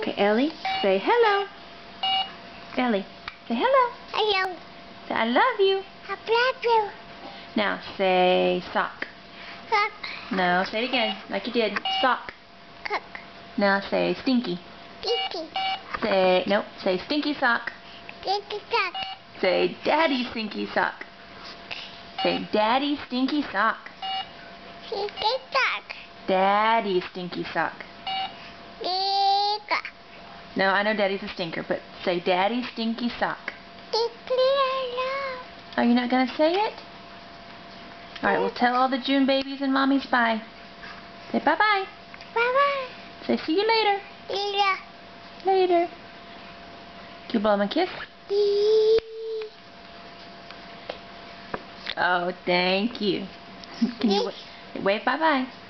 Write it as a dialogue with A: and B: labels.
A: Okay, Ellie, say hello. Ellie, say hello.
B: Hello.
A: Say I love you.
B: I love you.
A: Now say sock.
B: Cook.
A: No, say it again, like you did. Sock.
B: Cook.
A: Now say stinky.
B: Stinky.
A: Say stinky sock.
B: Stinky sock.
A: Say daddy stinky sock. Say daddy stinky sock.
B: Stinky sock.
A: Daddy stinky sock.
B: Stinky.
A: No, I know daddy's a stinker, but say daddy stinky sock.
B: Stinky.
A: Are you not going to say it? Alright, well tell all the June babies and mommies bye. Say bye-bye.
B: Bye-bye.
A: Say see you later.
B: Later.
A: Later. Can you blow him a kiss? Oh, thank you. Can you wave bye-bye?